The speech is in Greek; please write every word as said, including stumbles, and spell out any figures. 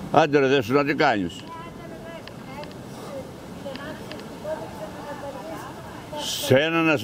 Άντε ρε, δεν σου να τι κάνεις. Σε ένα να